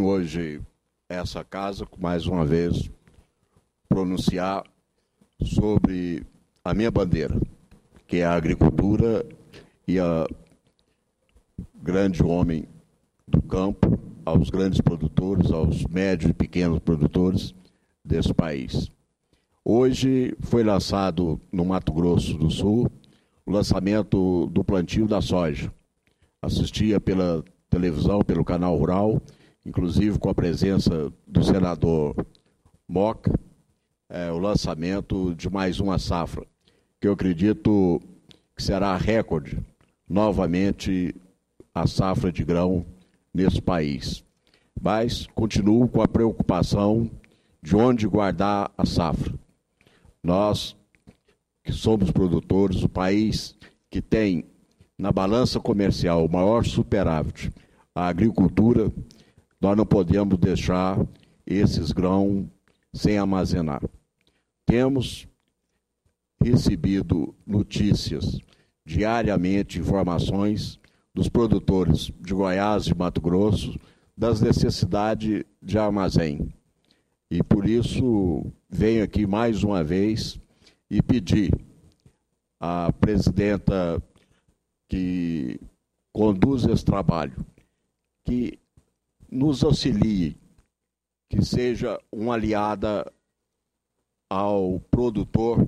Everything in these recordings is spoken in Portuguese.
hoje essa casa, mais uma vez, pronunciar sobre a minha bandeira, que é a agricultura e a grande homem do campo, aos grandes produtores, aos médios e pequenos produtores desse país. Hoje foi lançado no Mato Grosso do Sul o lançamento do plantio da soja. Assistia pela televisão, pelo canal Rural, inclusive com a presença do senador Moca, o lançamento de mais uma safra, que eu acredito que será recorde, novamente, a safra de grão nesse país. Mas continuo com a preocupação de onde guardar a safra. Nós, que somos produtores, o país que tem na balança comercial o maior superávit, a agricultura, nós não podemos deixar esses grãos sem armazenar. Temos recebido notícias diariamente, informações dos produtores de Goiás e Mato Grosso das necessidades de armazém. E por isso venho aqui mais uma vez e pedir à presidenta que conduz esse trabalho, que nos auxilie, que seja uma aliada ao produtor,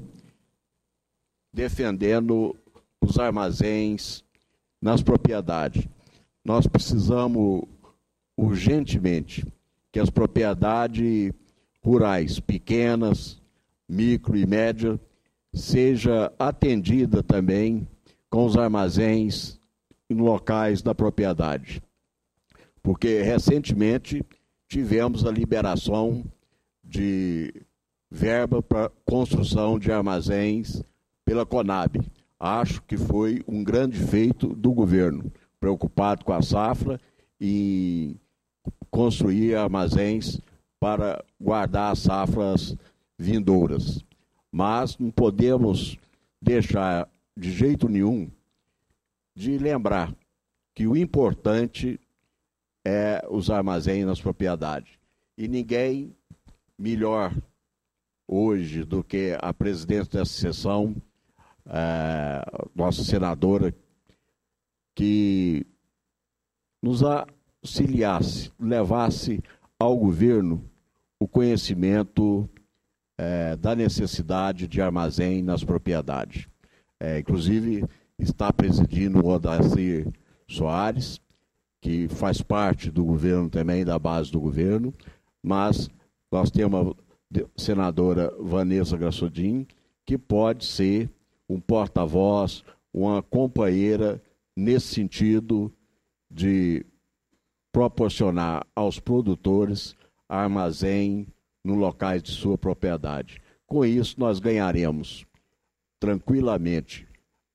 defendendo os armazéns nas propriedades. Nós precisamos urgentemente que as propriedades rurais, pequenas, micro e média, seja atendida também com os armazéns em locais da propriedade. Porque recentemente tivemos a liberação de verba para construção de armazéns pela Conab. Acho que foi um grande feito do governo, preocupado com a safra e construir armazéns para guardar as safras vindouras. Mas não podemos deixar de jeito nenhum de lembrar que o importante é os armazéns nas propriedades. E ninguém melhor hoje do que a presidente dessa sessão, nossa senadora, que nos auxiliasse, levasse ao governo o conhecimento da necessidade de armazém nas propriedades. Inclusive, está presidindo o Odacir Soares, que faz parte do governo também, da base do governo, mas nós temos a senadora Vanessa Grassodin, que pode ser um porta-voz, uma companheira nesse sentido de proporcionar aos produtores armazém no locais de sua propriedade. Com isso, nós ganharemos tranquilamente,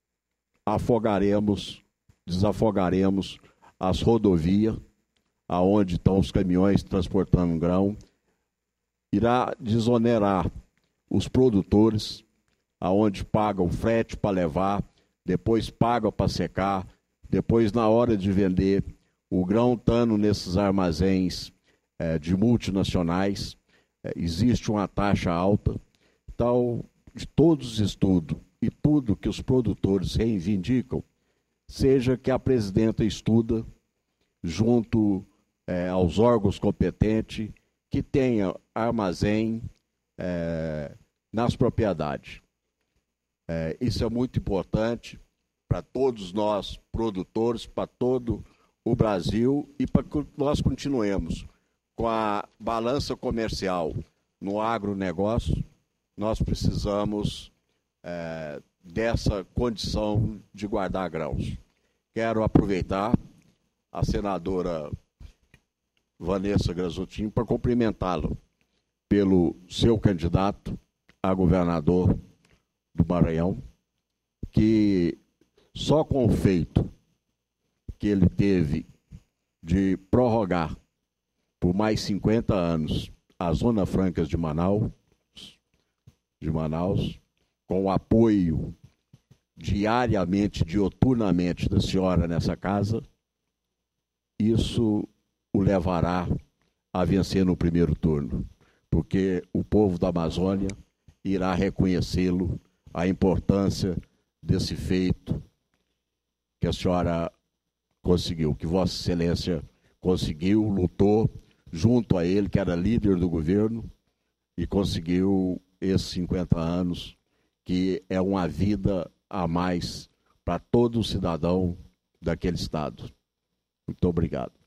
desafogaremos as rodovias, aonde estão os caminhões transportando grão, irá desonerar os produtores, aonde pagam frete para levar, depois pagam para secar, depois, na hora de vender, o grão estando nesses armazéns de multinacionais, existe uma taxa alta. Então, de todos os estudos e tudo que os produtores reivindicam, seja que a presidenta estuda junto aos órgãos competentes, que tenha armazém nas propriedades. Isso é muito importante para todos nós, produtores, para todo o Brasil e para que nós continuemos com a balança comercial no agronegócio. Nós precisamos dessa condição de guardar grãos. Quero aproveitar a senadora Vanessa Grassodin para cumprimentá-lo pelo seu candidato a governador do Maranhão, que só com o feito que ele teve de prorrogar por mais 50 anos as Zonas Francas de Manaus, com o apoio diariamente, dioturnamente da senhora nessa casa, isso o levará a vencer no primeiro turno, porque o povo da Amazônia irá reconhecê-lo, a importância desse feito que a senhora conseguiu, que Vossa Excelência conseguiu, lutou junto a ele, que era líder do governo, e conseguiu esses 50 anos, que é uma vida a mais para todo cidadão daquele estado. Muito obrigado.